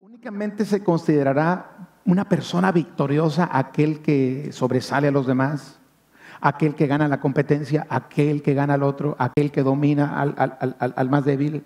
Únicamente se considerará una persona victoriosa aquel que sobresale a los demás, aquel que gana la competencia, aquel que gana al otro, aquel que domina al más débil,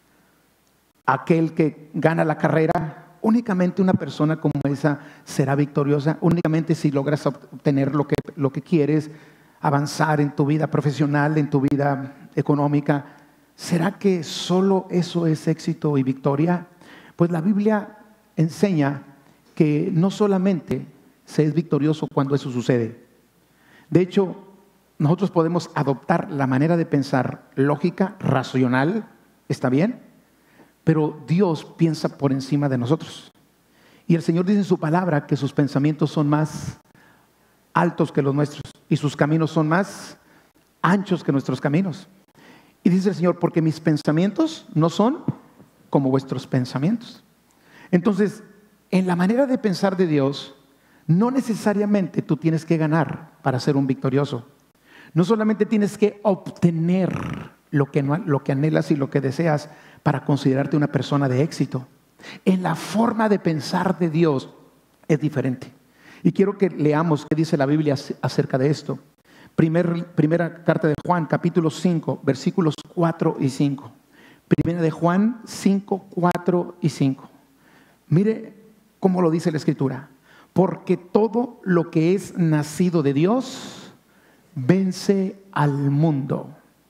aquel que gana la carrera. Únicamente una persona como esa será victoriosa, únicamente si logras obtener lo que quieres, avanzar en tu vida profesional, en tu vida económica. ¿Será que solo eso es éxito y victoria? Pues la Biblia enseña que no solamente se es victorioso cuando eso sucede. De hecho, nosotros podemos adoptar la manera de pensar lógica, racional, ¿está bien? Pero Dios piensa por encima de nosotros. Y el Señor dice en su palabra que sus pensamientos son más altos que los nuestros y sus caminos son más anchos que nuestros caminos. Y dice el Señor, porque mis pensamientos no son como vuestros pensamientos. Entonces, en la manera de pensar de Dios, no necesariamente tú tienes que ganar para ser un victorioso. No solamente tienes que obtener lo que anhelas y lo que deseas para considerarte una persona de éxito. En la forma de pensar de Dios es diferente. Y quiero que leamos qué dice la Biblia acerca de esto. Primera carta de Juan, capítulo 5, versículos 4 y 5. Primera de Juan 5, 4 y 5. Mire cómo lo dice la Escritura. Porque todo lo que es nacido de Dios vence al mundo.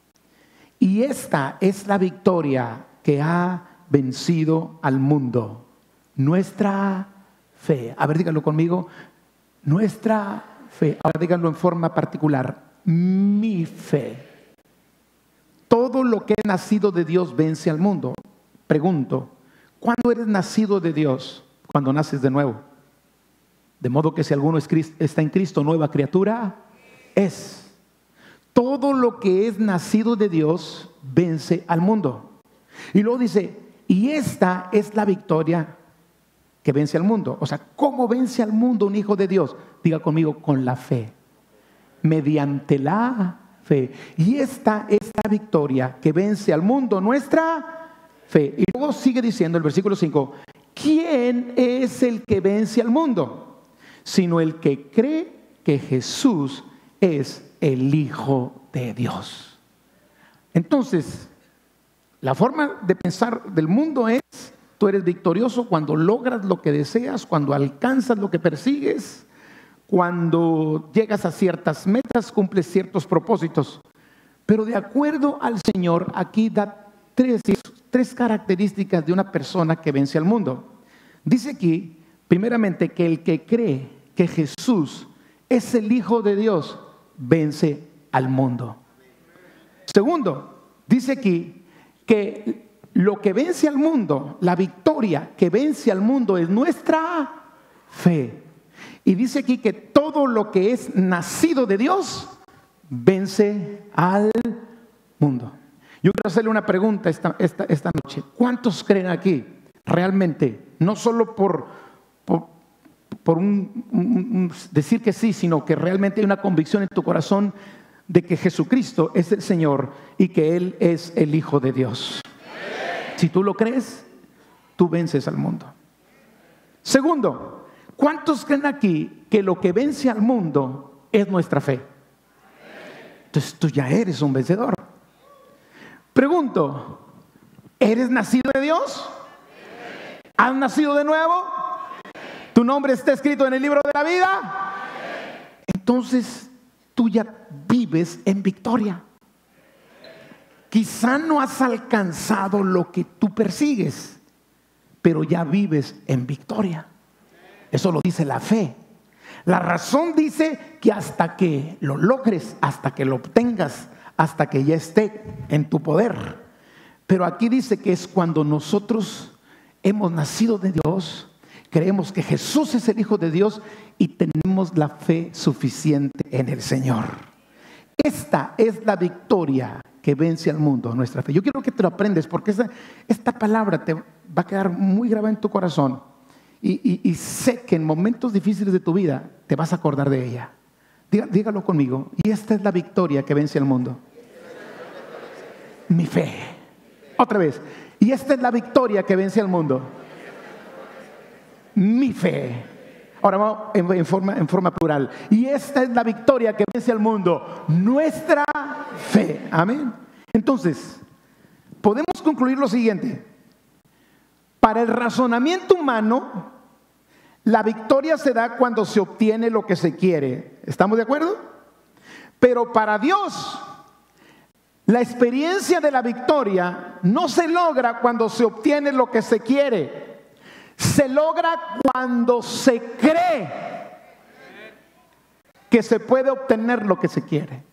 Y esta es la victoria que ha vencido al mundo. Nuestra fe. A ver, díganlo conmigo. Nuestra fe. Ahora díganlo en forma particular. Mi fe. Todo lo que es nacido de Dios vence al mundo. Pregunto, ¿cuándo eres nacido de Dios? Cuando naces de nuevo. De modo que si alguno está en Cristo, nueva criatura es. Todo lo que es nacido de Dios vence al mundo. Y luego dice, y esta es la victoria que vence al mundo. O sea, ¿cómo vence al mundo un hijo de Dios? Diga conmigo, con la fe. Mediante la fe. Y esta es la victoria que vence al mundo, nuestra fe. Y luego sigue diciendo el versículo 5, ¿quién es el que vence al mundo? Sino el que cree que Jesús es el Hijo de Dios. Entonces, la forma de pensar del mundo es, tú eres victorioso cuando logras lo que deseas, cuando alcanzas lo que persigues, cuando llegas a ciertas metas, cumples ciertos propósitos. Pero de acuerdo al Señor, aquí da tres características de una persona que vence al mundo. Dice aquí, primeramente, que el que cree que Jesús es el Hijo de Dios, vence al mundo. Segundo, dice aquí que lo que vence al mundo, la victoria que vence al mundo es nuestra fe. Y dice aquí que todo lo que es nacido de Dios vence al mundo. Yo quiero hacerle una pregunta esta noche. ¿Cuántos creen aquí realmente, no solo por decir que sí, sino que realmente hay una convicción en tu corazón de que Jesucristo es el Señor y que Él es el Hijo de Dios? Si tú lo crees, tú vences al mundo. Segundo, ¿cuántos creen aquí que lo que vence al mundo es nuestra fe? Entonces tú ya eres un vencedor. Pregunto, ¿eres nacido de Dios? ¿Has nacido de nuevo? ¿Tu nombre está escrito en el libro de la vida? Entonces tú ya vives en victoria. Quizá no has alcanzado lo que tú persigues, pero ya vives en victoria. Eso lo dice la fe. La razón dice que hasta que lo logres, hasta que lo obtengas, hasta que ya esté en tu poder. Pero aquí dice que es cuando nosotros hemos nacido de Dios, creemos que Jesús es el Hijo de Dios y tenemos la fe suficiente en el Señor. Esta es la victoria que vence al mundo, nuestra fe. Yo quiero que te lo aprendes porque esta palabra te va a quedar muy grabada en tu corazón. Y sé que en momentos difíciles de tu vida te vas a acordar de ella. Dígalo conmigo. Y esta es la victoria que vence al mundo. Mi fe. Otra vez. Y esta es la victoria que vence al mundo. mi fe. Ahora vamos en forma plural. Y esta es la victoria que vence al mundo, nuestra fe. Amén. Entonces, podemos concluir lo siguiente. Para el razonamiento humano, la victoria se da cuando se obtiene lo que se quiere. ¿Estamos de acuerdo? Pero para Dios, la experiencia de la victoria no se logra cuando se obtiene lo que se quiere. Se logra cuando se cree que se puede obtener lo que se quiere.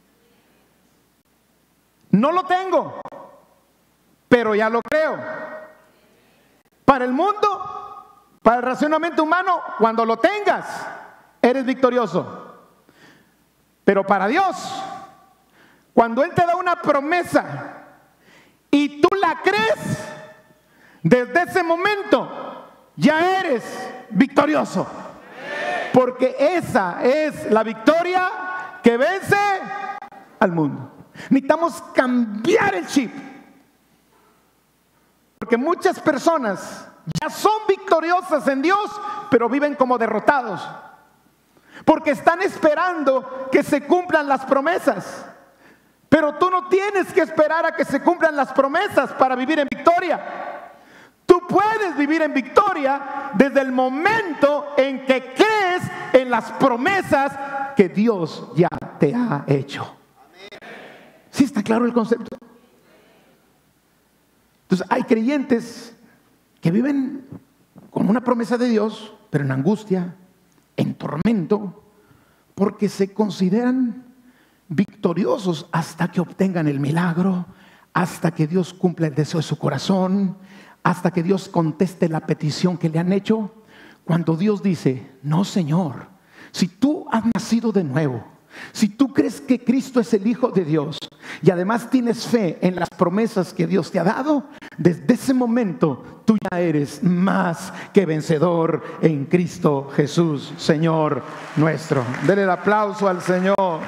No lo tengo, pero ya lo creo. Para el mundo, para el razonamiento humano, cuando lo tengas, eres victorioso. Pero para Dios, cuando Él te da una promesa y tú la crees, desde ese momento ya eres victorioso. Porque esa es la victoria que vence al mundo. Necesitamos cambiar el chip. Porque muchas personas ya son victoriosas en Dios, pero viven como derrotados. Porque están esperando que se cumplan las promesas. Pero tú no tienes que esperar a que se cumplan las promesas para vivir en victoria. Tú puedes vivir en victoria desde el momento en que crees en las promesas que Dios ya te ha hecho. ¿Sí está claro el concepto? Entonces hay creyentes que viven con una promesa de Dios, pero en angustia, en tormento, porque se consideran victoriosos hasta que obtengan el milagro, hasta que Dios cumpla el deseo de su corazón, hasta que Dios conteste la petición que le han hecho. Cuando Dios dice: no, Señor, si tú has nacido de nuevo, si tú crees que Cristo es el Hijo de Dios y además tienes fe en las promesas que Dios te ha dado, desde ese momento tú ya eres más que vencedor en Cristo Jesús, Señor nuestro. Denle el aplauso al Señor.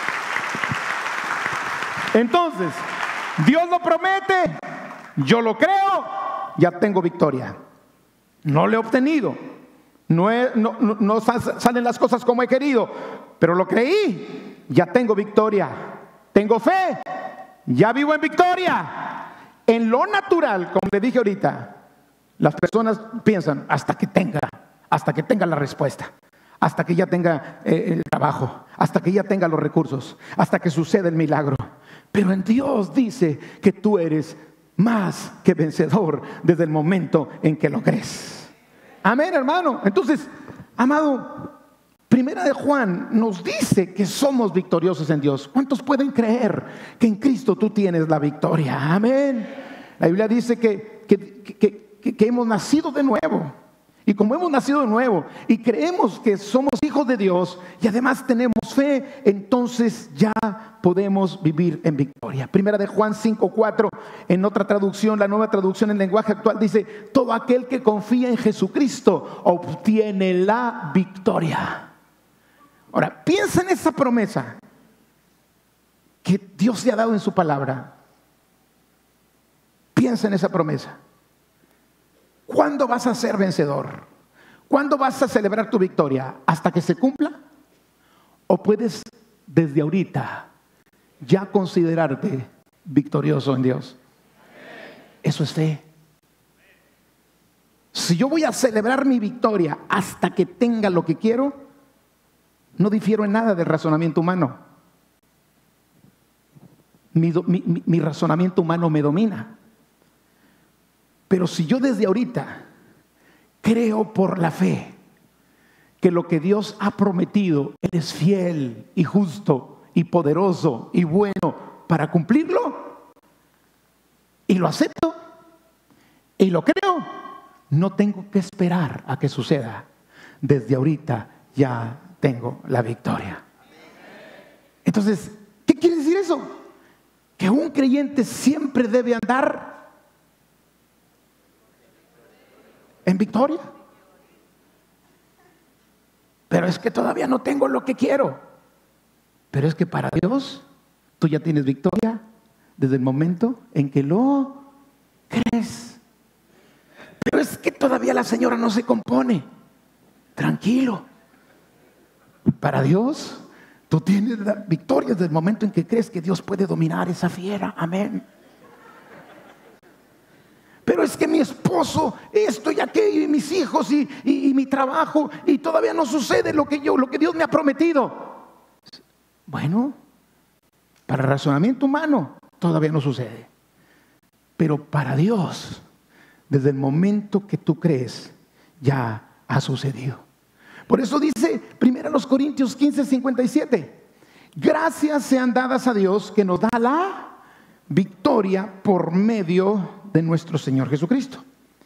Entonces, Dios lo promete, yo lo creo, ya tengo victoria. No lo he obtenido, no salen las cosas como he querido, pero lo creí, ya tengo victoria. Tengo fe, ya vivo en victoria. En lo natural, como le dije ahorita, las personas piensan hasta que tenga la respuesta, hasta que ya tenga el trabajo, hasta que ya tenga los recursos, hasta que suceda el milagro. Pero en Dios dice que tú eres más que vencedor desde el momento en que lo crees. Amén, hermano. Entonces, amado, Primera de Juan nos dice que somos victoriosos en Dios. ¿Cuántos pueden creer que en Cristo tú tienes la victoria? Amén. La Biblia dice que hemos nacido de nuevo. Y como hemos nacido de nuevo y creemos que somos hijos de Dios y además tenemos fe, entonces ya podemos vivir en victoria. Primera de Juan 5:4, en otra traducción, la Nueva Traducción en lenguaje actual, dice: todo aquel que confía en Jesucristo obtiene la victoria. Ahora, piensa en esa promesa que Dios te ha dado en su palabra. Piensa en esa promesa. ¿Cuándo vas a ser vencedor? ¿Cuándo vas a celebrar tu victoria? ¿Hasta que se cumpla? ¿O puedes desde ahorita ya considerarte victorioso en Dios? Eso es fe. Si yo voy a celebrar mi victoria hasta que tenga lo que quiero, no difiero en nada del razonamiento humano. Mi razonamiento humano me domina. Pero si yo desde ahorita creo por la fe que lo que Dios ha prometido, Él es fiel y justo y poderoso y bueno para cumplirlo, y lo acepto y lo creo, no tengo que esperar a que suceda. Desde ahorita ya tengo la victoria. Entonces, ¿qué quiere decir eso? Que un creyente siempre debe andar en victoria. Pero es que todavía no tengo lo que quiero. Pero es que para Dios tú ya tienes victoria desde el momento en que lo crees. Pero es que todavía la señora no se compone. tranquilo. Para Dios, tú tienes la victoria desde el momento en que crees que Dios puede dominar esa fiera. Amén. Pero es que mi esposo, esto y aquello, y mis hijos, y mi trabajo, y todavía no sucede lo que Dios me ha prometido. Bueno, para el razonamiento humano, todavía no sucede. Pero para Dios, desde el momento que tú crees, ya ha sucedido. Por eso dice 1 Corintios 15:57, gracias sean dadas a Dios que nos da la victoria por medio de nuestro Señor Jesucristo.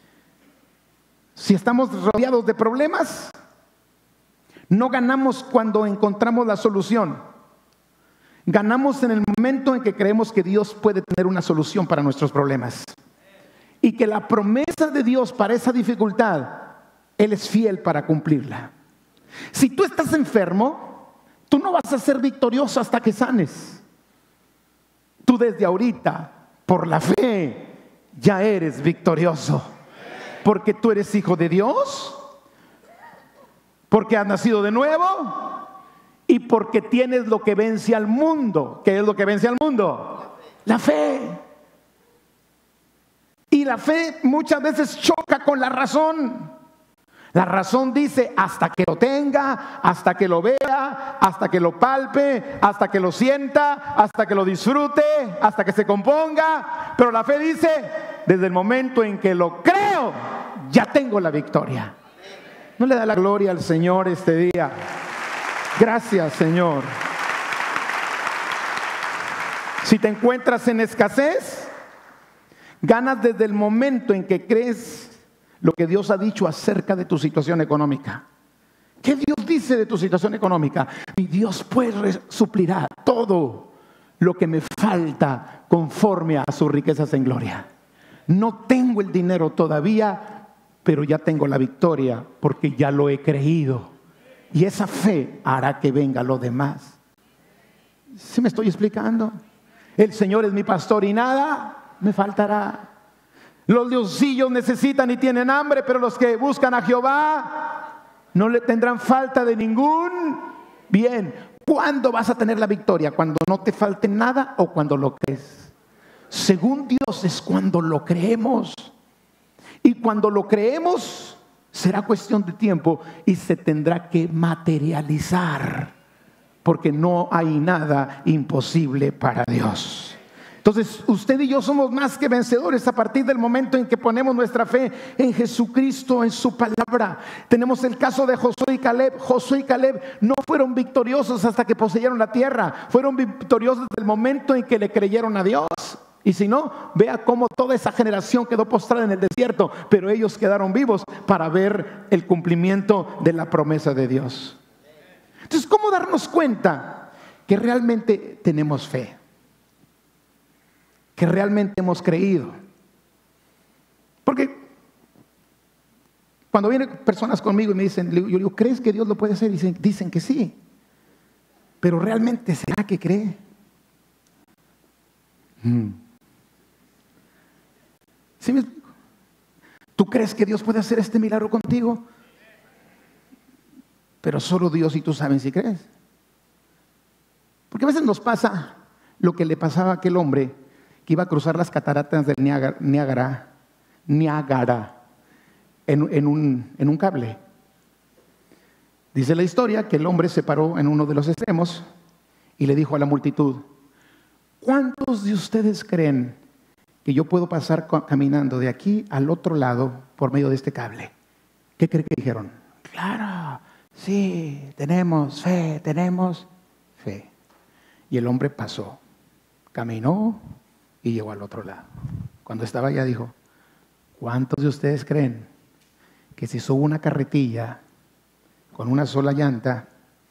Si estamos rodeados de problemas, no ganamos cuando encontramos la solución. Ganamos en el momento en que creemos que Dios puede tener una solución para nuestros problemas. Y que la promesa de Dios para esa dificultad, Él es fiel para cumplirla. Si tú estás enfermo, tú no vas a ser victorioso hasta que sanes. Tú desde ahorita, por la fe, ya eres victorioso. Porque tú eres hijo de Dios, porque has nacido de nuevo y porque tienes lo que vence al mundo. ¿Qué es lo que vence al mundo? La fe. Y la fe muchas veces choca con la razón. La razón dice hasta que lo tenga, hasta que lo vea, hasta que lo palpe, hasta que lo sienta, hasta que lo disfrute, hasta que se componga. Pero la fe dice, desde el momento en que lo creo, ya tengo la victoria. ¿No le da la gloria al Señor este día? Gracias, Señor. Si te encuentras en escasez, ganas desde el momento en que crees lo que Dios ha dicho acerca de tu situación económica. ¿Qué Dios dice de tu situación económica? Mi Dios pues suplirá todo lo que me falta conforme a sus riquezas en gloria. No tengo el dinero todavía, pero ya tengo la victoria porque ya lo he creído. Y esa fe hará que venga lo demás. ¿Sí me estoy explicando? El Señor es mi pastor y nada me faltará. Los leoncillos necesitan y tienen hambre, pero los que buscan a Jehová no le tendrán falta de ningún bien. ¿Cuándo vas a tener la victoria? ¿Cuando no te falte nada o cuando lo crees? Según Dios es cuando lo creemos. Y cuando lo creemos será cuestión de tiempo y se tendrá que materializar, porque no hay nada imposible para Dios. Entonces usted y yo somos más que vencedores a partir del momento en que ponemos nuestra fe en Jesucristo, en su palabra. Tenemos el caso de Josué y Caleb. Josué y Caleb no fueron victoriosos hasta que poseyeron la tierra. Fueron victoriosos desde el momento en que le creyeron a Dios. Y si no, vea cómo toda esa generación quedó postrada en el desierto, pero ellos quedaron vivos para ver el cumplimiento de la promesa de Dios. Entonces, ¿cómo darnos cuenta que realmente tenemos fe? Que realmente hemos creído. Porque cuando vienen personas conmigo y me dicen, yo digo, ¿crees que Dios lo puede hacer? Y dicen que sí. Pero ¿realmente será que cree? ¿Sí me explico? ¿Tú crees que Dios puede hacer este milagro contigo? Pero solo Dios y tú saben si crees. Porque a veces nos pasa lo que le pasaba a aquel hombre que iba a cruzar las cataratas del Niágara en un cable. Dice la historia que el hombre se paró en uno de los extremos y le dijo a la multitud, ¿cuántos de ustedes creen que yo puedo pasar caminando de aquí al otro lado por medio de este cable? ¿Qué creen que dijeron? Claro, sí, tenemos fe. Y el hombre pasó, caminó y llegó al otro lado. Cuando estaba allá dijo, ¿cuántos de ustedes creen que si subo una carretilla con una sola llanta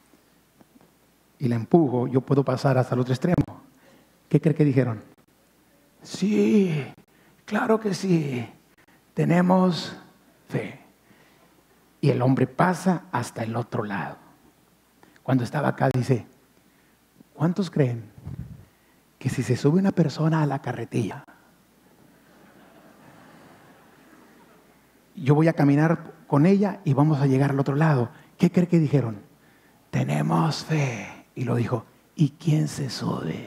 y la empujo, yo puedo pasar hasta el otro extremo? ¿Qué creen que dijeron? Sí, claro que sí, tenemos fe. Y el hombre pasa hasta el otro lado. Cuando estaba acá dice, ¿cuántos creen que si se sube una persona a la carretilla, yo voy a caminar con ella y vamos a llegar al otro lado. ¿Qué cree que dijeron? Tenemos fe. Y lo dijo, ¿y quién se sube?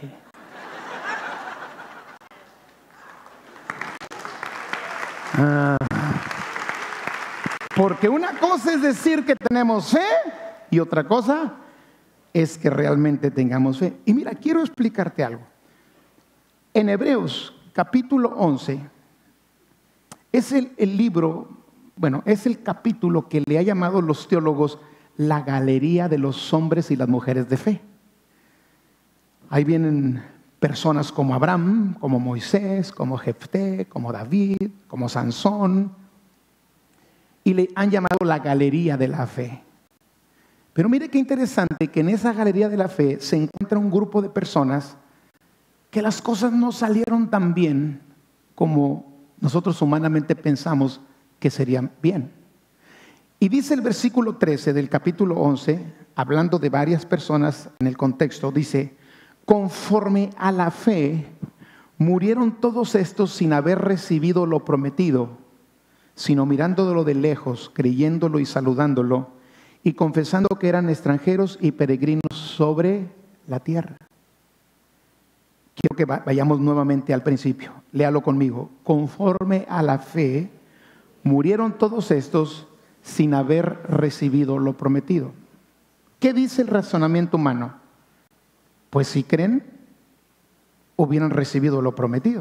Porque una cosa es decir que tenemos fe y otra cosa es que realmente tengamos fe. Y mira, quiero explicarte algo. En Hebreos capítulo 11 es el libro, bueno, es el capítulo que le ha llamado los teólogos la galería de los hombres y las mujeres de fe. Ahí vienen personas como Abraham, como Moisés, como Jefté, como David, como Sansón, y le han llamado la galería de la fe. Pero mire qué interesante que en esa galería de la fe se encuentra un grupo de personas que las cosas no salieron tan bien como nosotros humanamente pensamos que serían bien. Y dice el versículo 13 del capítulo 11, hablando de varias personas en el contexto, dice: conforme a la fe, murieron todos estos sin haber recibido lo prometido, sino mirándolo de lejos, creyéndolo y saludándolo, y confesando que eran extranjeros y peregrinos sobre la tierra. Quiero que vayamos nuevamente al principio. Léalo conmigo. Conforme a la fe, murieron todos estos sin haber recibido lo prometido. ¿Qué dice el razonamiento humano? Pues si creen, hubieran recibido lo prometido.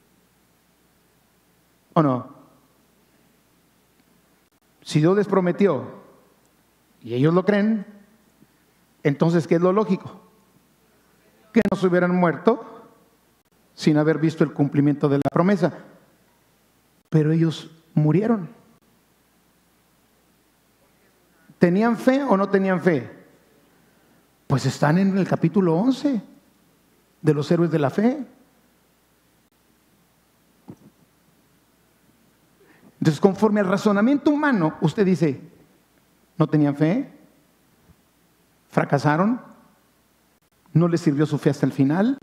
¿O no? Si Dios les prometió y ellos lo creen, entonces ¿qué es lo lógico? Que no se hubieran muerto sin haber visto el cumplimiento de la promesa. Pero ellos murieron. ¿Tenían fe o no tenían fe? Pues están en el capítulo 11 de los héroes de la fe. Entonces, conforme al razonamiento humano, usted dice, ¿no tenían fe? ¿Fracasaron? ¿No les sirvió su fe hasta el final?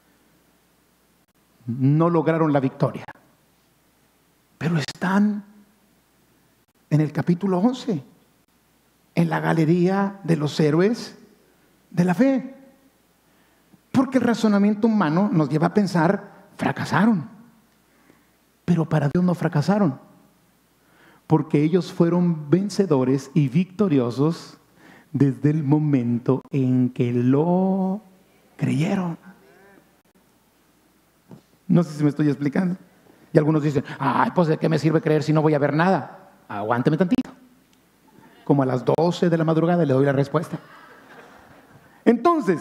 No lograron la victoria. Pero están en el capítulo 11, en la galería de los héroes de la fe. Porque el razonamiento humano nos lleva a pensar, fracasaron. Pero para Dios no fracasaron, porque ellos fueron vencedores y victoriosos desde el momento en que lo creyeron. No sé si me estoy explicando. Y algunos dicen, ay, pues ¿de qué me sirve creer si no voy a ver nada? Aguánteme tantito. Como a las 12 de la madrugada le doy la respuesta. Entonces,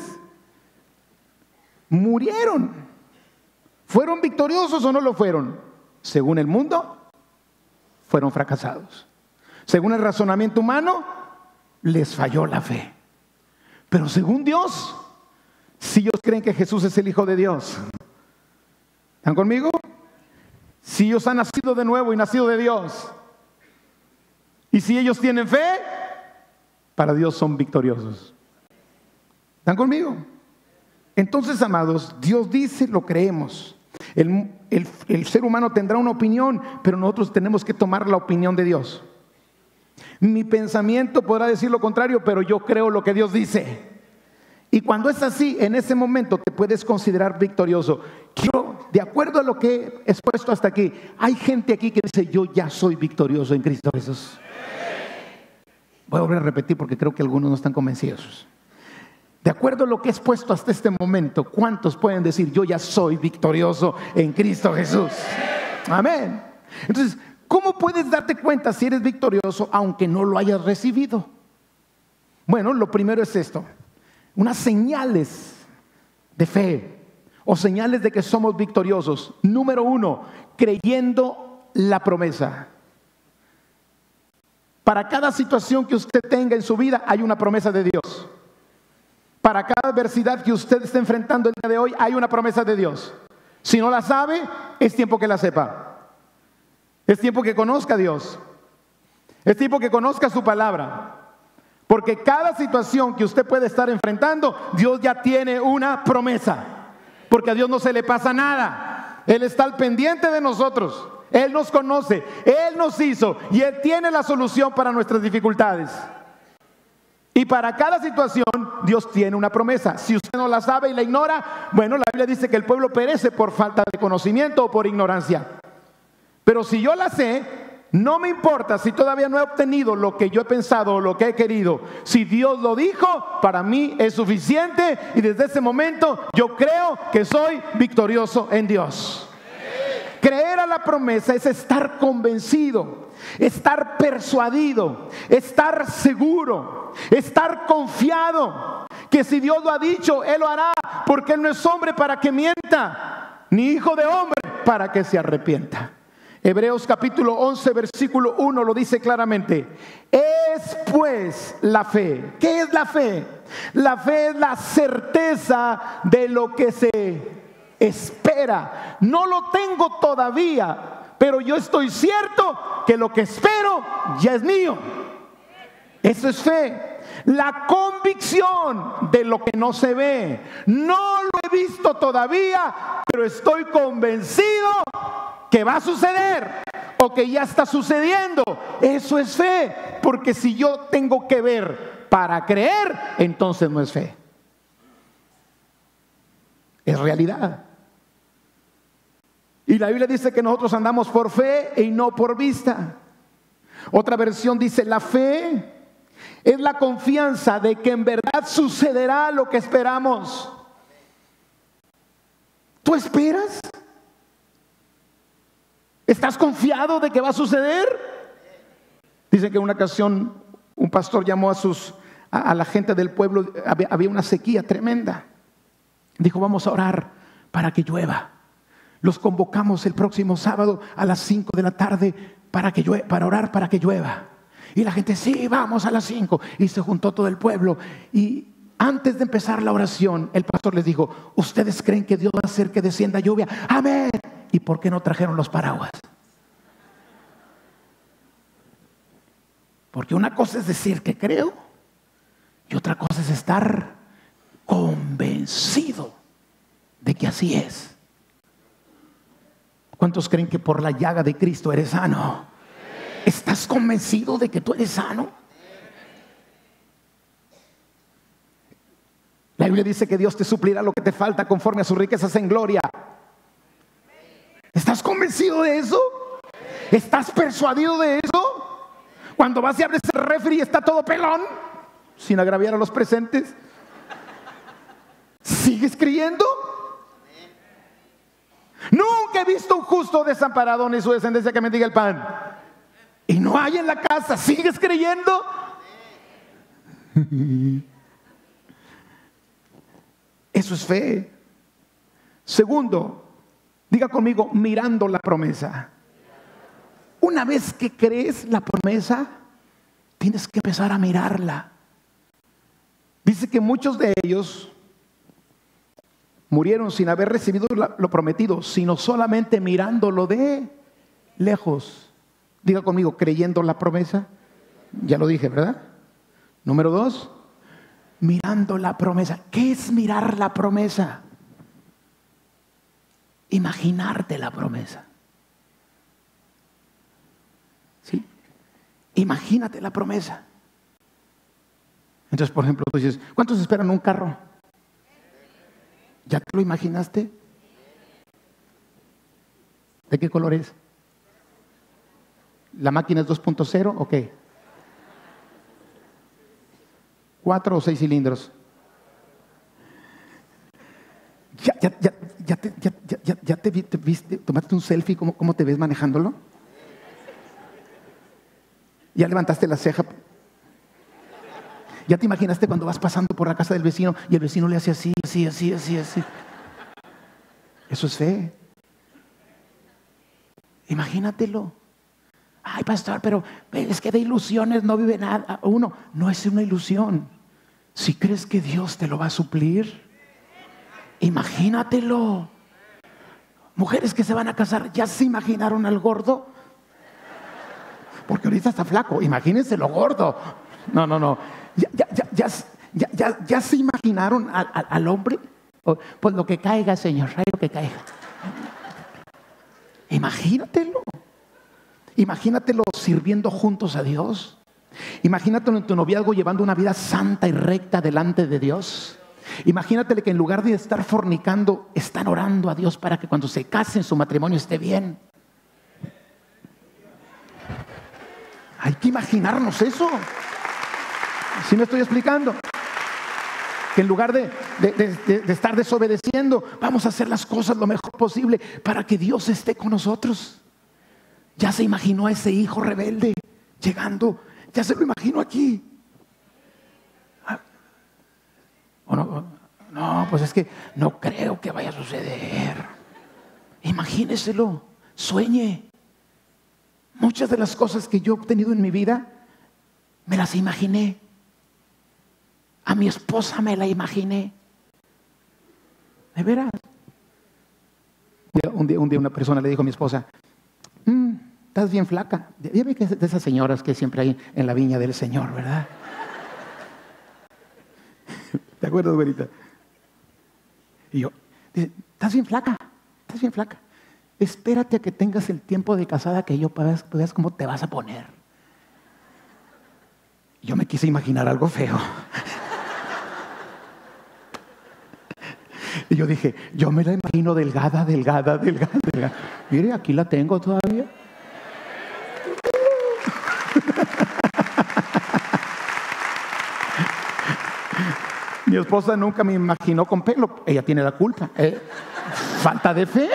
murieron. ¿Fueron victoriosos o no lo fueron? Según el mundo, fueron fracasados. Según el razonamiento humano, les falló la fe. Pero según Dios, si ellos creen que Jesús es el Hijo de Dios, ¿están conmigo? Si ellos han nacido de nuevo y nacido de Dios, y si ellos tienen fe, para Dios son victoriosos. ¿Están conmigo? Entonces, amados, Dios dice, lo creemos. El ser humano tendrá una opinión, pero nosotros tenemos que tomar la opinión de Dios. Mi pensamiento podrá decir lo contrario, pero yo creo lo que Dios dice. Y cuando es así, en ese momento te puedes considerar victorioso. De acuerdo a lo que he expuesto hasta aquí, hay gente aquí que dice, yo ya soy victorioso en Cristo Jesús. Voy a volver a repetir porque creo que algunos no están convencidos. De acuerdo a lo que he expuesto hasta este momento, ¿cuántos pueden decir, yo ya soy victorioso en Cristo Jesús? Amén. Entonces, ¿cómo puedes darte cuenta si eres victorioso aunque no lo hayas recibido? Bueno, lo primero es esto. Unas señales de fe o señales de que somos victoriosos. Número 1, creyendo la promesa. Para cada situación que usted tenga en su vida hay una promesa de Dios. Para cada adversidad que usted esté enfrentando el día de hoy hay una promesa de Dios. Si no la sabe, es tiempo que la sepa. Es tiempo que conozca a Dios. Es tiempo que conozca su palabra. Porque cada situación que usted puede estar enfrentando, Dios ya tiene una promesa. Porque a Dios no se le pasa nada. Él está al pendiente de nosotros. Él nos conoce, Él nos hizo y Él tiene la solución para nuestras dificultades. Y para cada situación Dios tiene una promesa. Si usted no la sabe y la ignora, bueno, la Biblia dice que el pueblo perece por falta de conocimiento o por ignorancia. Pero si yo la sé, no me importa si todavía no he obtenido lo que yo he pensado o lo que he querido. Si Dios lo dijo, para mí es suficiente y desde ese momento yo creo que soy victorioso en Dios. Creer a la promesa es estar convencido, estar persuadido, estar seguro, estar confiado que si Dios lo ha dicho, Él lo hará, porque Él no es hombre para que mienta, ni hijo de hombre para que se arrepienta. Hebreos capítulo 11 versículo 1 lo dice claramente. Es pues la fe. ¿Qué es la fe? La fe es la certeza de lo que se espera. No lo tengo todavía, pero yo estoy cierto que lo que espero ya es mío. Eso es fe. La convicción de lo que no se ve. No lo he visto todavía, pero estoy convencido que va a suceder o que ya está sucediendo. Eso es fe, porque si yo tengo que ver para creer, entonces no es fe, es realidad. Y la Biblia dice que nosotros andamos por fe y no por vista. Otra versión dice: la fe es la confianza de que en verdad sucederá lo que esperamos. ¿Tú esperas? ¿Estás confiado de que va a suceder? Dicen que en una ocasión un pastor llamó a la gente del pueblo. Había una sequía tremenda. Dijo: vamos a orar para que llueva. Los convocamos el próximo sábado a las 5 de la tarde para orar para que llueva. Y la gente: sí, vamos a las 5. Y se juntó todo el pueblo. Y antes de empezar la oración, el pastor les dijo: ¿ustedes creen que Dios va a hacer que descienda lluvia? ¡Amén! ¿Y por qué no trajeron los paraguas? Porque una cosa es decir que creo y otra cosa es estar convencido de que así es. ¿Cuántos creen que por la llaga de Cristo eres sano? ¿Estás convencido de que tú eres sano? La Biblia dice que Dios te suplirá lo que te falta conforme a sus riquezas en gloria. ¿Estás convencido de eso? ¿Estás persuadido de eso? Cuando vas y abres el refri y está todo pelón, sin agraviar a los presentes, ¿sigues creyendo? Nunca he visto un justo desamparado ni su descendencia que mendigue el pan. Y no hay en la casa. ¿Sigues creyendo? Eso es fe. Segundo, diga conmigo: mirando la promesa. Una vez que crees la promesa, tienes que empezar a mirarla. Dice que muchos de ellos murieron sin haber recibido lo prometido, sino solamente mirándolo de lejos. Diga conmigo: creyendo la promesa. Ya lo dije, ¿verdad? Número 2, mirando la promesa. ¿Qué es mirar la promesa? Imaginarte la promesa. ¿Sí? Imagínate la promesa. Entonces, por ejemplo, tú dices: ¿cuántos esperan un carro? ¿Ya te lo imaginaste? ¿De qué color es? ¿La máquina es 2.0 o qué? 4 o 6 cilindros. ¿Ya te viste? ¿Tomaste un selfie? ¿Cómo te ves manejándolo? ¿Ya levantaste la ceja? ¿Ya te imaginaste cuando vas pasando por la casa del vecino y el vecino le hace así, así, así, así, así? Eso es fe. Imagínatelo. Ay, pastor, pero es que de ilusiones no vive nada. Uno, no es una ilusión. Si crees que Dios te lo va a suplir, imagínatelo. Mujeres que se van a casar, ¿ya se imaginaron al gordo? Porque ahorita está flaco, imagínense lo gordo. No. ¿Ya se imaginaron al hombre? Pues lo que caiga, Señor, lo que caiga. Imagínatelo. Imagínatelo sirviendo juntos a Dios. Imagínatelo en tu noviazgo llevando una vida santa y recta delante de Dios. Imagínatele que en lugar de estar fornicando, están orando a Dios para que cuando se casen su matrimonio esté bien. Hay que imaginarnos eso. ¿Sí me estoy explicando? Que en lugar de estar desobedeciendo, vamos a hacer las cosas lo mejor posible para que Dios esté con nosotros. Ya se imaginó a ese hijo rebelde llegando, ya se lo imagino aquí. ¿O no? No, pues es que no creo que vaya a suceder. Imagíneselo, sueñe. Muchas de las cosas que yo he obtenido en mi vida, me las imaginé. A mi esposa me la imaginé. ¿De veras? Un día una persona le dijo a mi esposa, estás bien flaca. Ya ve que es de esas señoras que siempre hay en la viña del Señor, ¿verdad? ¿Te acuerdas, güerita? Y yo, dice, estás bien flaca, estás bien flaca. Espérate a que tengas el tiempo de casada que yo para veas cómo te vas a poner. Yo me quise imaginar algo feo. Y yo dije, yo me la imagino delgada. Mire, aquí la tengo todavía. Mi esposa nunca me imaginó con pelo. Ella tiene la culpa. Falta de fe.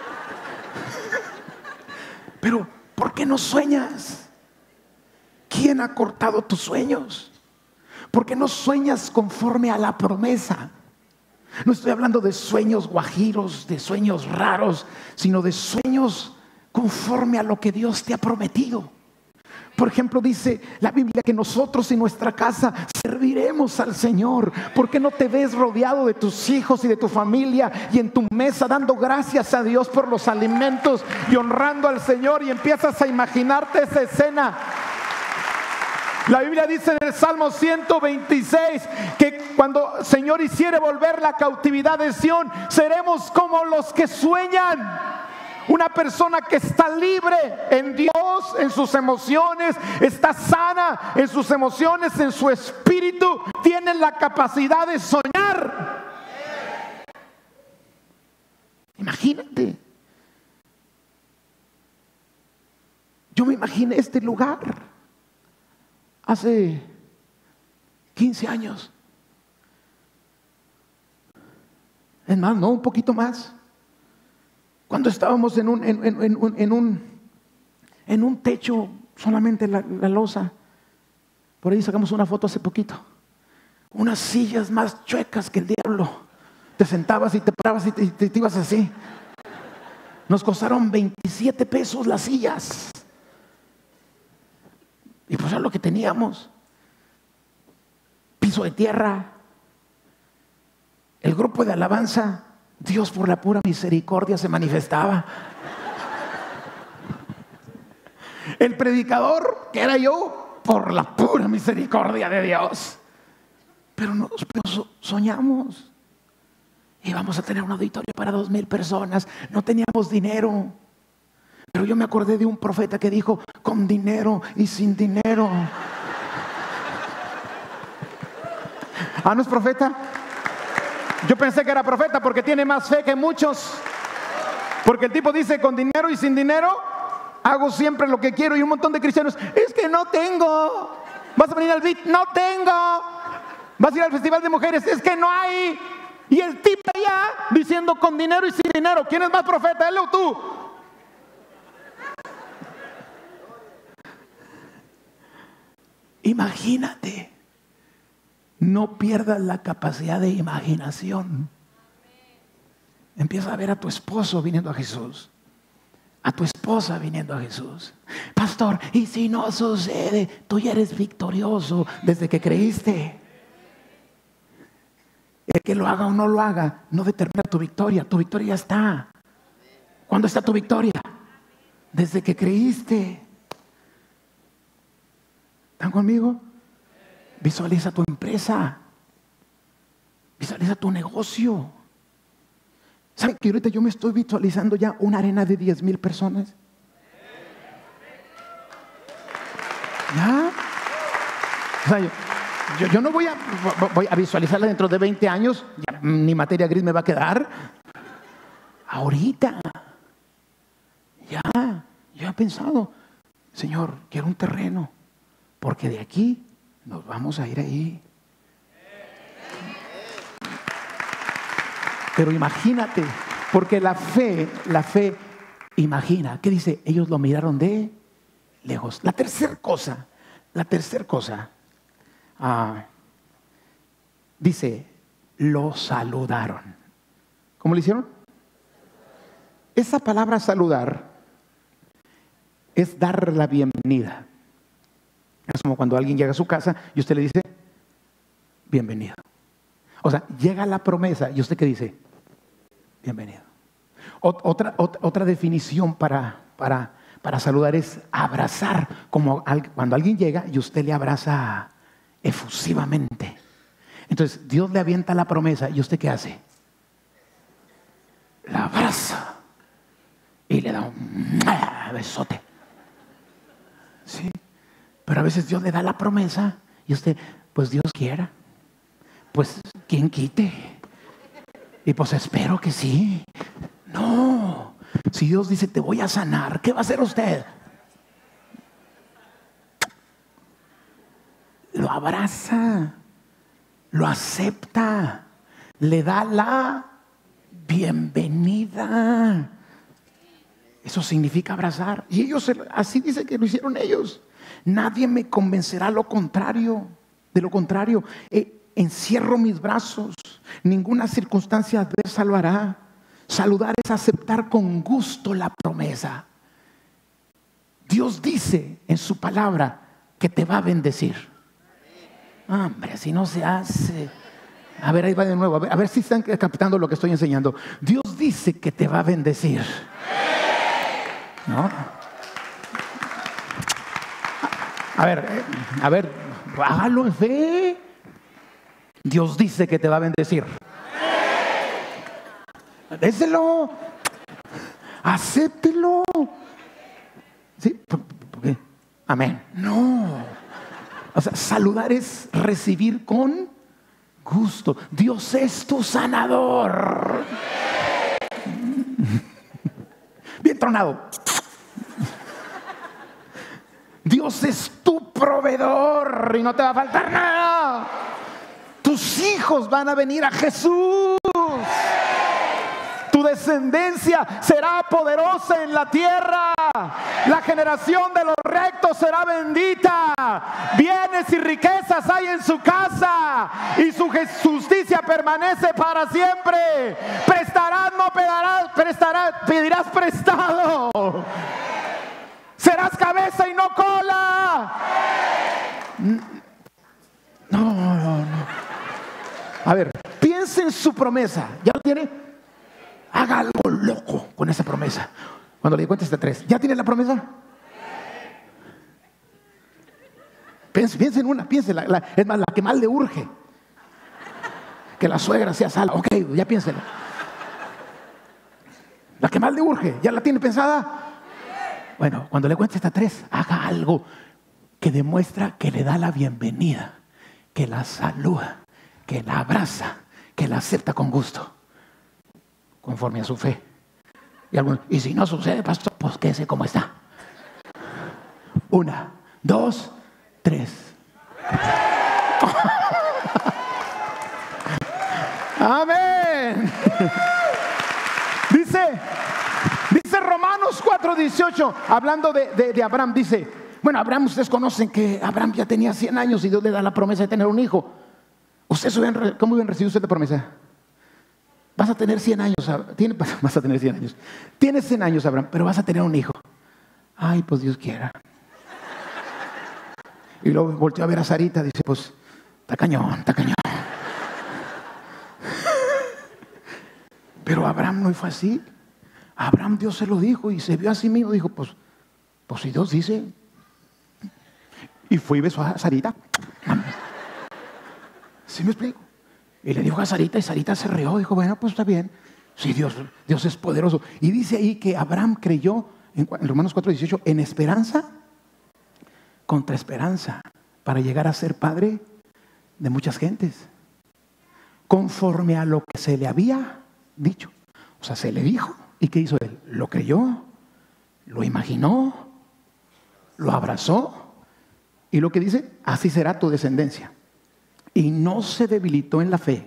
Pero, ¿por qué no sueñas? ¿Quién ha cortado tus sueños? ¿Por qué no sueñas conforme a la promesa? No estoy hablando de sueños guajiros, de sueños raros, sino de sueños conforme a lo que Dios te ha prometido. Por ejemplo, dice la Biblia que nosotros y nuestra casa serviremos al Señor. ¿Por qué no te ves rodeado de tus hijos y de tu familia y en tu mesa dando gracias a Dios por los alimentos y honrando al Señor y empiezas a imaginarte esa escena? La Biblia dice en el Salmo 126 que cuando el Señor hiciere volver la cautividad de Sión, seremos como los que sueñan. Una persona que está libre en Dios, en sus emociones, está sana en sus emociones, en su espíritu, tiene la capacidad de soñar. Imagínate. Yo me imaginé este lugar hace 15 años. Es más, no, un poquito más. Cuando estábamos en un techo, solamente la losa. Por ahí sacamos una foto hace poquito. Unas sillas más chuecas que el diablo. Te sentabas y te parabas y te ibas así. Nos costaron 27 pesos las sillas. Y pues era lo que teníamos. Piso de tierra. El grupo de alabanza, Dios por la pura misericordia se manifestaba. El predicador, que era yo, por la pura misericordia de Dios. Pero soñamos. Íbamos a tener un auditorio para 2,000 personas. No teníamos dinero. Pero yo me acordé de un profeta que dijo, con dinero y sin dinero. ¿Ah, no es profeta? Yo pensé que era profeta porque tiene más fe que muchos. Porque el tipo dice, con dinero y sin dinero, hago siempre lo que quiero. Y un montón de cristianos, es que no tengo. Vas a venir al beat, no tengo. Vas a ir al festival de mujeres, es que no hay. Y el tipo allá diciendo, con dinero y sin dinero. ¿Quién es más profeta, él o tú? Imagínate. No pierdas la capacidad de imaginación. Empieza a ver a tu esposo viniendo a Jesús, a tu esposa viniendo a Jesús. Pastor, ¿y si no sucede? Tú ya eres victorioso desde que creíste. El que lo haga o no lo haga no determina tu victoria. Tu victoria ya está. ¿Cuándo está tu victoria? Desde que creíste. ¿Están conmigo? Visualiza tu empresa. Visualiza tu negocio. ¿Saben que ahorita yo me estoy visualizando ya una arena de 10,000 personas? ¿Ya? O sea, yo no voy a visualizarla dentro de 20 años, ya, ni materia gris me va a quedar. Ahorita, ya, yo he pensado, Señor, quiero un terreno, porque de aquí nos vamos a ir ahí. Pero imagínate, porque la fe imagina. ¿Qué dice? Ellos lo miraron de lejos. La tercera cosa, dice, lo saludaron. ¿Cómo lo hicieron? Esa palabra saludar es dar la bienvenida. Es como cuando alguien llega a su casa y usted le dice, bienvenido. O sea, llega la promesa y usted ¿qué dice? Bienvenido. Otra definición para saludar es abrazar, como cuando alguien llega y usted le abraza efusivamente. Entonces Dios le avienta la promesa y usted ¿qué hace? La abraza y le da un besote. Sí. Pero a veces Dios le da la promesa y usted, pues Dios quiera, pues ¿quién quite? Y pues espero que sí. No, si Dios dice te voy a sanar, ¿qué va a hacer usted? Lo abraza, lo acepta, le da la bienvenida. Eso significa abrazar. Y ellos, así dice que lo hicieron ellos. Nadie me convencerá de lo contrario. Encierro mis brazos. Ninguna circunstancia adversa lo hará. Saludar es aceptar con gusto la promesa. Dios dice en su palabra que te va a bendecir. Hombre, si no se hace. A ver, ahí va de nuevo. A ver si están captando lo que estoy enseñando. Dios dice que te va a bendecir. ¿No? A ver, hágalo en fe. Dios dice que te va a bendecir. Déselo. Acéptelo. ¿Sí? ¿Por qué? Amén. No. O sea, saludar es recibir con gusto. Dios es tu sanador. Bien tronado. Dios es tu proveedor y no te va a faltar nada. Tus hijos van a venir a Jesús. Tu descendencia será poderosa en la tierra. La generación de los rectos será bendita. Bienes y riquezas hay en su casa y su justicia permanece para siempre. Prestarás, no pedirás prestado. Serás cabeza y no cola. No. A ver, piensa en su promesa. ¿Ya lo tiene? Haga algo loco con esa promesa. Cuando le cuentes hasta 3, ¿ya tiene la promesa? Piensa en una, es más, la que más le urge. Que la suegra sea salva. Ok, ya piénselo. La que más le urge, ¿ya la tiene pensada? Bueno, cuando le cuentes hasta 3, haga algo que demuestra que le da la bienvenida, que la saluda, que la abraza, que la acepta con gusto, conforme a su fe. Y si no sucede, pastor, pues quédese como está. 1, 2, 3. Amén. Dice Romanos 4:18, hablando de Abraham, dice, bueno, Abraham, ustedes conocen que Abraham ya tenía 100 años y Dios le da la promesa de tener un hijo. ¿Cómo hubieran recibido usted la promesa? Vas a tener 100 años. Vas a tener 100 años. Tienes 100 años, Abraham, pero vas a tener un hijo. Ay, pues Dios quiera. Y luego volteó a ver a Sarita, dice, pues, está cañón. Pero Abraham no fue así. Abraham, Dios se lo dijo y se vio a sí mismo. Dijo, pues si Dios dice. Y fue y besó a Sarita. ¿Sí me explico? Y le dijo a Sarita y Sarita se rió. Dijo, bueno, pues está bien. Sí, Dios es poderoso. Y dice ahí que Abraham creyó, en Romanos 4:18, en esperanza contra esperanza, para llegar a ser padre de muchas gentes, conforme a lo que se le había dicho. O sea, se le dijo. ¿Y qué hizo él? Lo creyó, lo imaginó, lo abrazó. Y lo que dice, así será tu descendencia. Y no se debilitó en la fe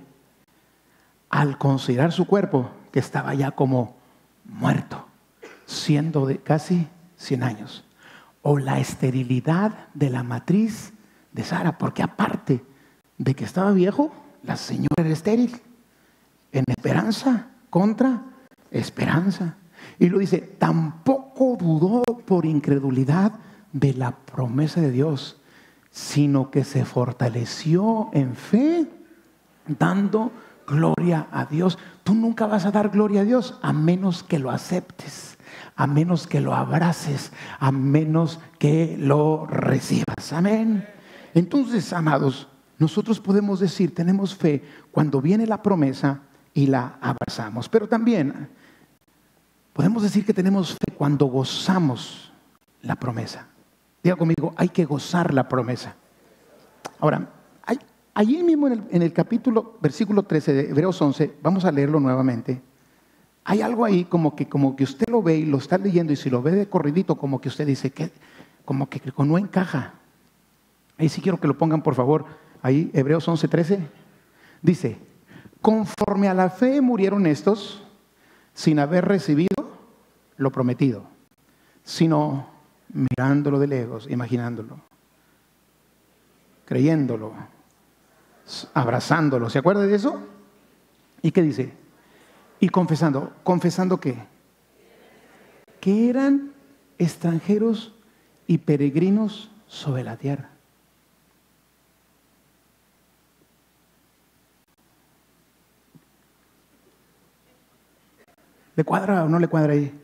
al considerar su cuerpo, que estaba ya como muerto, siendo de casi 100 años. O la esterilidad de la matriz de Sara, porque aparte de que estaba viejo, la señora era estéril. En esperanza contra esperanza. Y lo dice, tampoco dudó por incredulidad de la promesa de Dios, sino que se fortaleció en fe, dando gloria a Dios. Tú nunca vas a dar gloria a Dios a menos que lo aceptes, a menos que lo abraces, a menos que lo recibas. Amén. Entonces, amados, nosotros podemos decir, tenemos fe cuando viene la promesa y la abrazamos. Pero también podemos decir que tenemos fe cuando gozamos la promesa. Diga conmigo, hay que gozar la promesa. Ahora, allí mismo en el capítulo, versículo 13 de Hebreos 11, vamos a leerlo nuevamente. Hay algo ahí como que usted lo ve y lo está leyendo, y si lo ve de corridito, como que usted dice que como que no encaja. Ahí sí quiero que lo pongan, por favor. Ahí, Hebreos 11, 13. Dice, conforme a la fe murieron estos, sin haber recibido lo prometido, sino mirándolo de lejos, imaginándolo, creyéndolo, abrazándolo. ¿Se acuerda de eso? ¿Y qué dice? Y confesando que eran extranjeros y peregrinos sobre la tierra. ¿Le cuadra o no le cuadra ahí?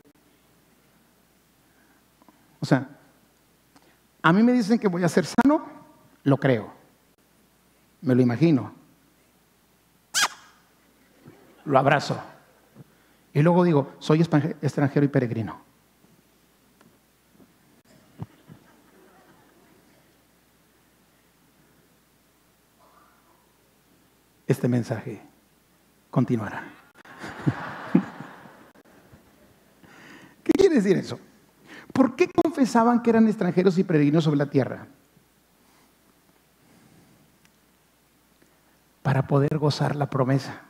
O sea, a mí me dicen que voy a ser sano, lo creo, me lo imagino, lo abrazo, y luego digo, soy extranjero y peregrino. Este mensaje continuará. ¿Qué quiere decir eso? ¿Por qué confesaban que eran extranjeros y peregrinos sobre la tierra? Para poder gozar la promesa.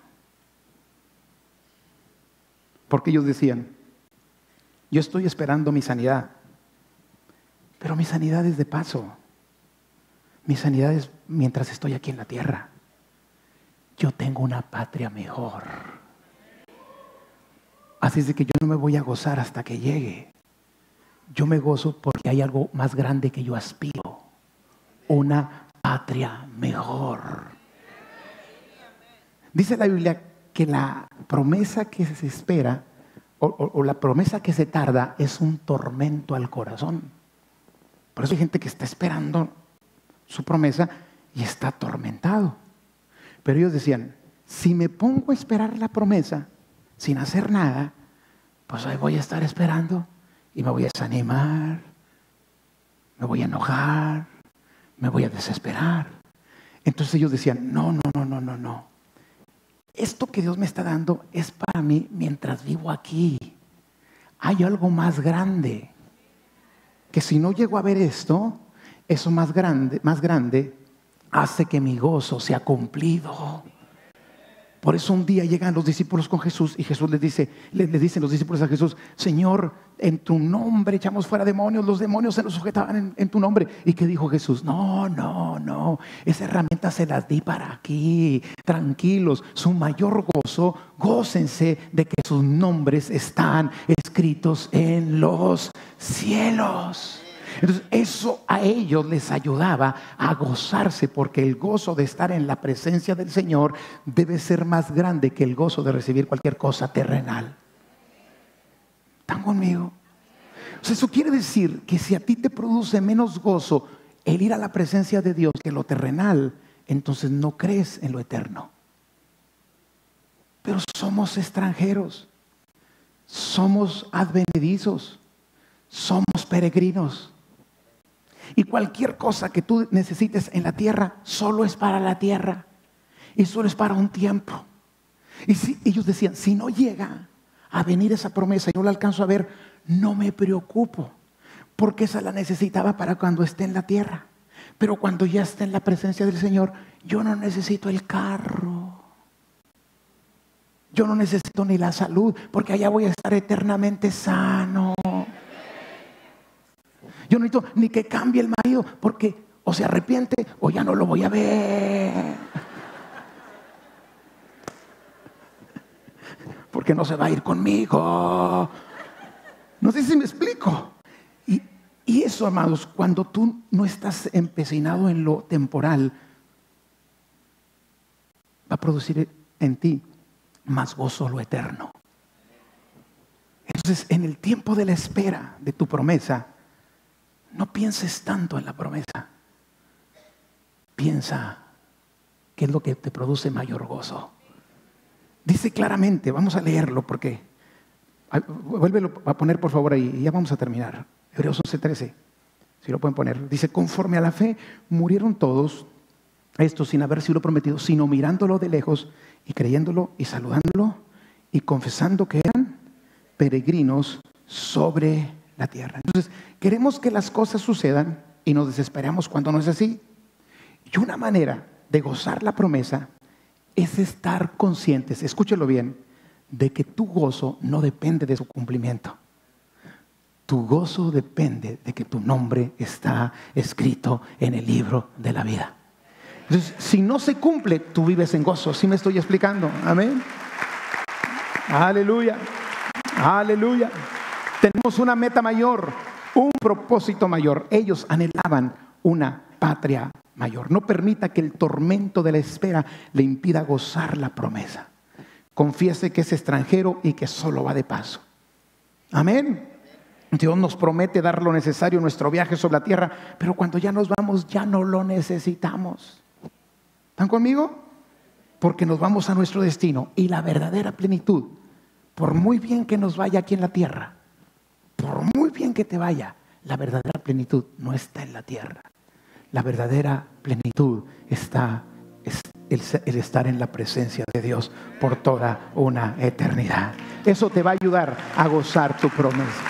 Porque ellos decían, yo estoy esperando mi sanidad, pero mi sanidad es de paso. Mi sanidad es mientras estoy aquí en la tierra. Yo tengo una patria mejor. Así es de que yo no me voy a gozar hasta que llegue. Yo me gozo porque hay algo más grande que yo aspiro. Una patria mejor. Dice la Biblia que la promesa que se espera o la promesa que se tarda es un tormento al corazón. Por eso hay gente que está esperando su promesa y está atormentado. Pero ellos decían, si me pongo a esperar la promesa sin hacer nada, pues ahí voy a estar esperando y me voy a desanimar, me voy a enojar, me voy a desesperar. Entonces ellos decían, no. Esto que Dios me está dando es para mí mientras vivo aquí. Hay algo más grande, que si no llego a ver esto, eso más grande hace que mi gozo sea cumplido. Por eso un día llegan los discípulos con Jesús y Jesús les dicen los discípulos a Jesús, Señor, en tu nombre echamos fuera demonios, los demonios se nos sujetaban en tu nombre. ¿Y qué dijo Jesús? No, esa herramienta se las di para aquí, tranquilos, su mayor gozo, gócense de que sus nombres están escritos en los cielos. Entonces eso a ellos les ayudaba a gozarse, porque el gozo de estar en la presencia del Señor debe ser más grande que el gozo de recibir cualquier cosa terrenal. ¿Están conmigo? O sea, eso quiere decir que si a ti te produce menos gozo el ir a la presencia de Dios que lo terrenal, entonces no crees en lo eterno. pero somos extranjeros, somos advenedizos, somos peregrinos. Y cualquier cosa que tú necesites en la tierra, solo es para la tierra y solo es para un tiempo. Y si ellos decían, si no llega a venir esa promesa y no la alcanzo a ver, no me preocupo, porque esa la necesitaba para cuando esté en la tierra. Pero cuando ya esté en la presencia del Señor, yo no necesito el carro, yo no necesito ni la salud, porque allá voy a estar eternamente sano. Yo no necesito ni que cambie el marido, porque o se arrepiente o ya no lo voy a ver, porque no se va a ir conmigo. No sé si me explico. Y eso, amados, cuando tú no estás empecinado en lo temporal, va a producir en ti más gozo lo eterno. Entonces, en el tiempo de la espera de tu promesa, no pienses tanto en la promesa. Piensa qué es lo que te produce mayor gozo. Dice claramente, vamos a leerlo porque vuélvelo a poner por favor ahí y ya vamos a terminar. Hebreos 11:13, si lo pueden poner. Dice, conforme a la fe murieron todos estos sin haber sido prometido, sino mirándolo de lejos y creyéndolo y saludándolo y confesando que eran peregrinos sobre la tierra. Entonces, queremos que las cosas sucedan y nos desesperamos cuando no es así. Y una manera de gozar la promesa es estar conscientes, escúchelo bien, de que tu gozo no depende de su cumplimiento. Tu gozo depende de que tu nombre está escrito en el libro de la vida. Entonces, si no se cumple, tú vives en gozo. ¿Sí me estoy explicando? Amén. Aleluya. Aleluya. Tenemos una meta mayor, un propósito mayor. Ellos anhelaban una patria mayor. No permita que el tormento de la espera le impida gozar la promesa. Confiese que es extranjero y que solo va de paso. Amén. Dios nos promete dar lo necesario en nuestro viaje sobre la tierra, pero cuando ya nos vamos ya no lo necesitamos. ¿Están conmigo? Porque nos vamos a nuestro destino y la verdadera plenitud, por muy bien que nos vaya aquí en la tierra, por muy bien que te vaya, la verdadera plenitud no está en la tierra. La verdadera plenitud está el estar en la presencia de Dios por toda una eternidad. Eso te va a ayudar a gozar tu promesa.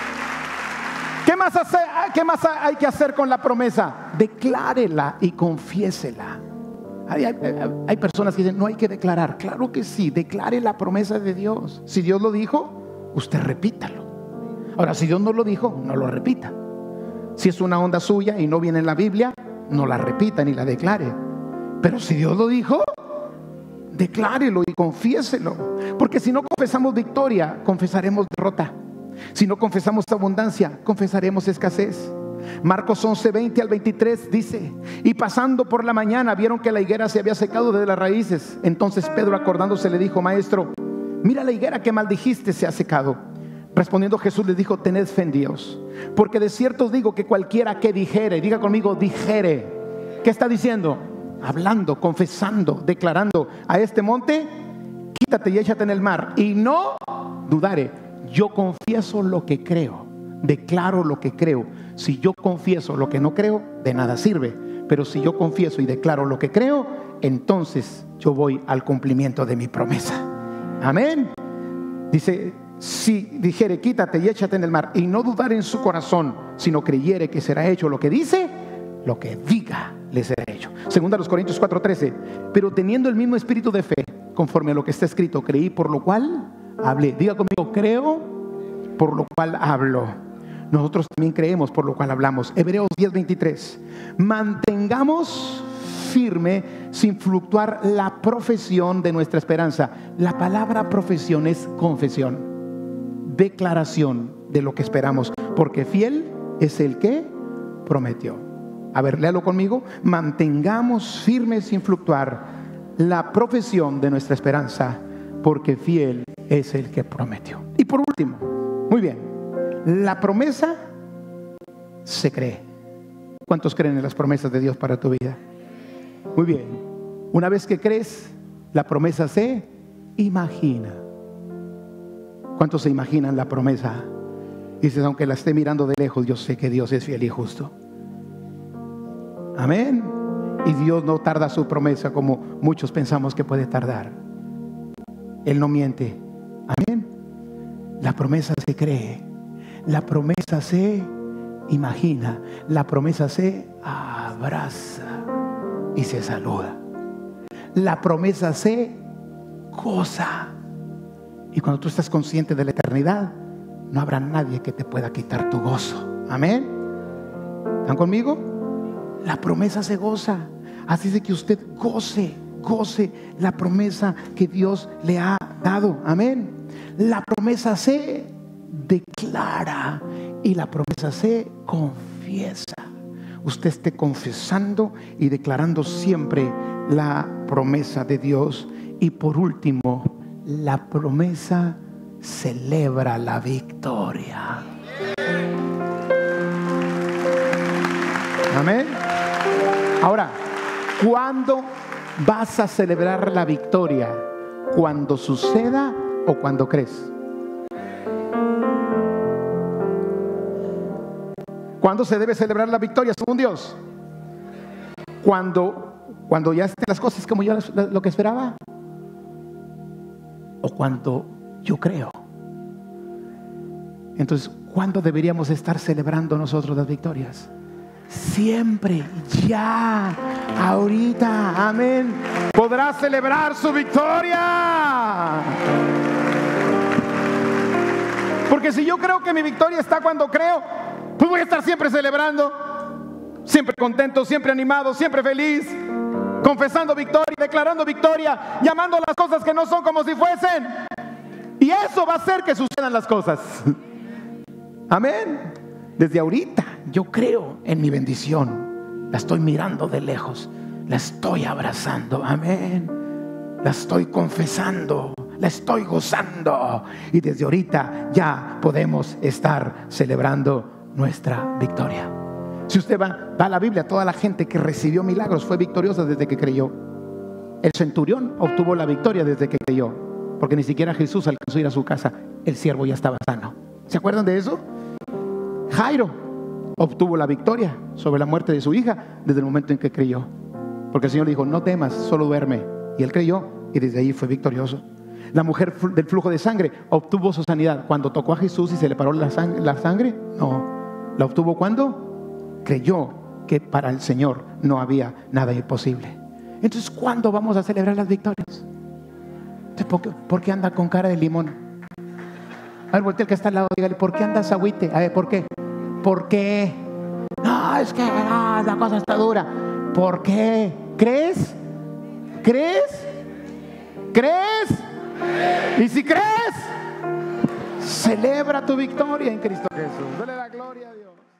¿Qué más hay que hacer con la promesa? Declárela y confiésela. Hay personas que dicen, no hay que declarar. Claro que sí, declare la promesa de Dios. Si Dios lo dijo, usted repítalo. Ahora, si Dios no lo dijo, no lo repita. Si es una onda suya y no viene en la Biblia, no la repita ni la declare. Pero si Dios lo dijo, declárelo y confiéselo. Porque si no confesamos victoria, confesaremos derrota. Si no confesamos abundancia, confesaremos escasez. Marcos 11:20 al 23 dice, y pasando por la mañana vieron que la higuera se había secado de las raíces. Entonces Pedro, acordándose, le dijo, maestro, mira la higuera que maldijiste se ha secado. Respondiendo Jesús les dijo, tened fe en Dios, porque de cierto os digo que cualquiera que dijere, diga conmigo, dijere. ¿Qué está diciendo? Hablando, confesando, declarando a este monte, quítate y échate en el mar, y no dudare. Yo confieso lo que creo, declaro lo que creo. Si yo confieso lo que no creo, de nada sirve. Pero si yo confieso y declaro lo que creo, entonces yo voy al cumplimiento de mi promesa. Amén. Dice, si dijere, quítate y échate en el mar, y no dudar en su corazón, sino creyere que será hecho lo que dice, lo que diga le será hecho. Segunda los Corintios 4:13. Pero teniendo el mismo espíritu de fe, conforme a lo que está escrito, creí por lo cual hablé. Diga conmigo, creo por lo cual hablo. Nosotros también creemos por lo cual hablamos. Hebreos 10:23. Mantengamos firme sin fluctuar la profesión de nuestra esperanza. La palabra profesión es confesión, declaración de lo que esperamos, porque fiel es el que prometió. A ver, léalo conmigo. Mantengamos firme sin fluctuar la profesión de nuestra esperanza, porque fiel es el que prometió. Y por último, muy bien, la promesa se cree. ¿Cuántos creen en las promesas de Dios para tu vida? Muy bien, una vez que crees, la promesa se imagina. ¿Cuántos se imaginan la promesa? Dices, aunque la esté mirando de lejos, yo sé que Dios es fiel y justo. Amén. Y Dios no tarda su promesa como muchos pensamos que puede tardar. Él no miente. Amén. La promesa se cree, la promesa se imagina, la promesa se abraza y se saluda. La promesa se goza. Y cuando tú estás consciente de la eternidad, no habrá nadie que te pueda quitar tu gozo. Amén. ¿Están conmigo? La promesa se goza. Así es de que usted goce la promesa que Dios le ha dado. Amén. La promesa se declara y la promesa se confiesa. Usted esté confesando y declarando siempre la promesa de Dios. Y por último, la promesa celebra la victoria. Amén. Ahora, ¿cuándo vas a celebrar la victoria? ¿Cuando suceda o cuando crees? ¿Cuándo se debe celebrar la victoria según Dios? Cuando ya estén las cosas como yo lo que esperaba, o cuando yo creo. Entonces, ¿cuándo deberíamos estar celebrando nosotros las victorias? Siempre, ya, ahorita. Amén. Podrá celebrar su victoria. Porque si yo creo que mi victoria está cuando creo, pues voy a estar siempre celebrando, siempre contento, siempre animado, siempre feliz, confesando victoria, declarando victoria, llamando a las cosas que no son como si fuesen. Y eso va a hacer que sucedan las cosas. Amén. Desde ahorita yo creo en mi bendición. La estoy mirando de lejos, la estoy abrazando. Amén. La estoy confesando, la estoy gozando. Y desde ahorita ya podemos estar celebrando nuestra victoria. Si usted va a la Biblia, toda la gente que recibió milagros fue victoriosa desde que creyó. El centurión obtuvo la victoria desde que creyó, porque ni siquiera Jesús alcanzó a ir a su casa. El siervo ya estaba sano. ¿Se acuerdan de eso? Jairo obtuvo la victoria sobre la muerte de su hija desde el momento en que creyó, porque el Señor le dijo, no temas, solo duerme. Y él creyó y desde ahí fue victorioso. La mujer del flujo de sangre obtuvo su sanidad cuando tocó a Jesús y se le paró la sangre. No, la obtuvo cuando creyó que para el Señor no había nada imposible. Entonces, ¿cuándo vamos a celebrar las victorias? ¿Por qué anda con cara de limón? A ver, voltea el que está al lado, dígale, ¿por qué andas agüite? A ver, ¿por qué? ¿Por qué? No, es que la cosa está dura. ¿Por qué? ¿Crees? ¿Crees? ¿Crees? Y si crees, celebra tu victoria en Cristo Jesús. Dale la gloria a Dios.